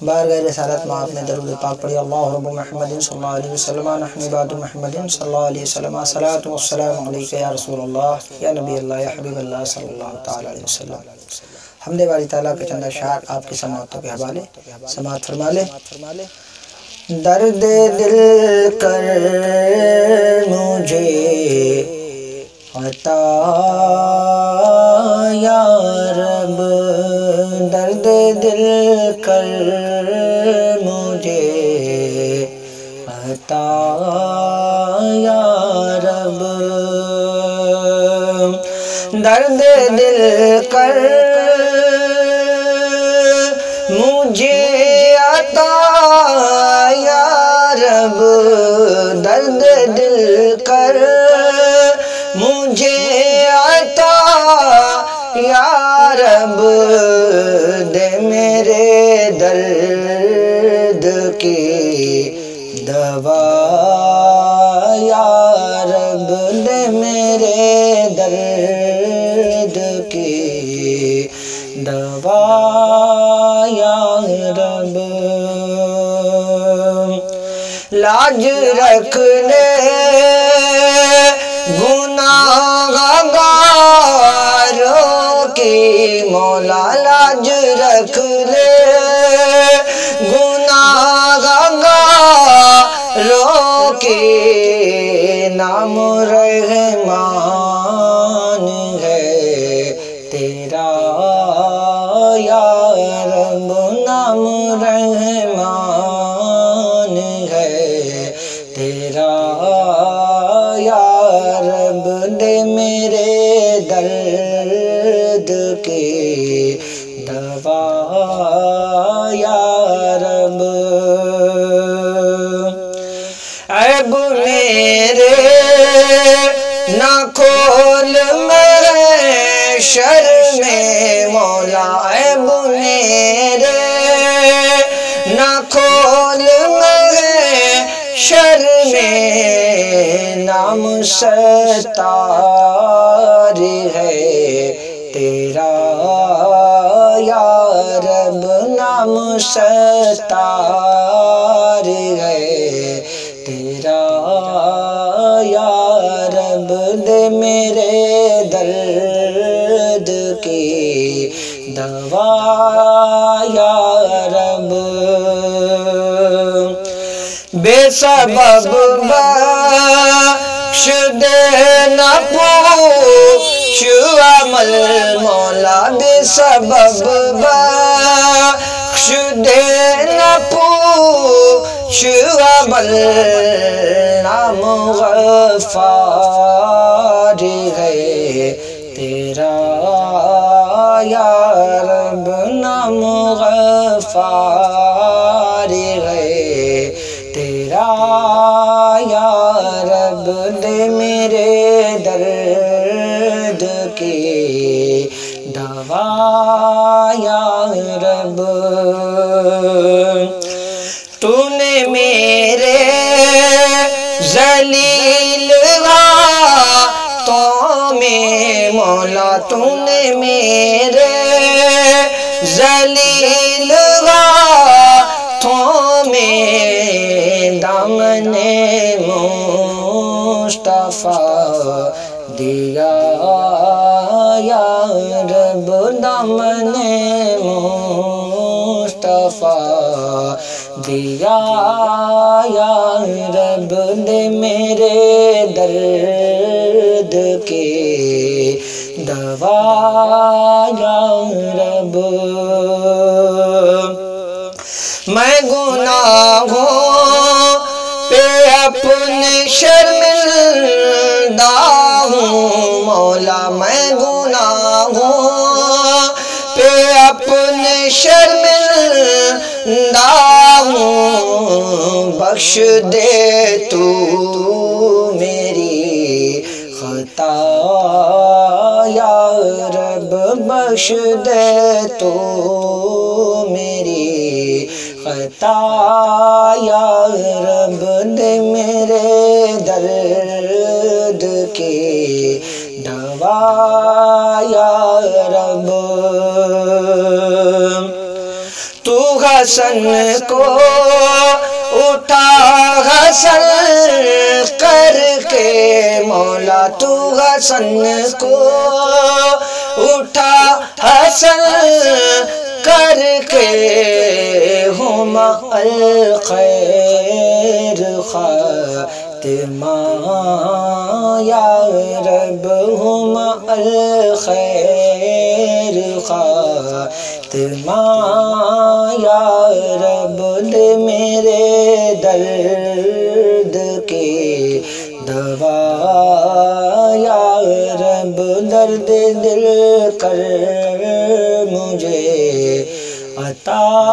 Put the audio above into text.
बारगाह रिसालत में आपने दरूद पाक पढ़ी। अल्लाह रब्बु मुहम्मदिन सल्लल्लाहु अलैहि वसल्लम नहनु इबादु मुहम्मदिन सल्लल्लाहु अलैहि वसल्लम सलातु वस्सलामु अलैका या रसूल अल्लाह या नबी अल्लाह या हबीब अल्लाह सल्लल्लाहु तआला अलैहि वसल्लम। हमदे बारी ताला के चंद अशआर आपकी समाअतों के हवाले समाअत फरमा ले। दर्द दिल कर मुझे अता या रब, दर्द दिल कर मुझे अता या रब, दर्द दिल कर मुझे अता या रब, दर्द दिल कर मुझे अता या रब, दे मेरे दर्द की दवा या रब, दे मेरे दर्द की दवा या रब। लाज रख ले गुनाहगारों की मौला, लाज रख ले गुनाहगारों की, नाम रहमान है तेरा या रब, नाम रहमान है तेरा या रब, दे मेरे दर्द की दवा या रब। ऐब मेरे ना खोल महशर में मौला, ऐब मेरे ना खोल महशर में, नाम सत्तार है तेरा या रब, नाम सत्तार है तेरा या रब, दे मेरे दर्द की दवा या रब। बेसबब बख्श दे न पूछ अमल मौला, बेसबब बख्श दे न पूछ अमल, नाम गफ़ार है तेरा या रब, नाम गफ़ार है तेरा या रब, दे मेरे दर्द की दवा या रब। तूने मेरे ज़लील हाथों में मौला, तूने मेरे ज़लील हाथों में दामने मुस्तफ़ा दिया या रब, दामने मुस्तफ़ा दिया या रब, दे मेरे दर्द की दवा या रब। मैं गुनाहों पे अपने शर्मिंदा हूँ मौला, मैं गुनाहों पे अपने शर्मिंदा हूँ, बख्श दे तू मेरी खता या रब, बख्श दे तू मेरी खता या रब, दे मेरे दर्द की दवा या रब। तू حسن کو اٹھا حسن کر کے مولا تو حسن کو اٹھا حسن کر کے ہم الخیر خاتمہ یا رب ہم الخیر خاتمہ یا رب دے میرے درد کی دوا یا رب درد دل کر مجھے عطا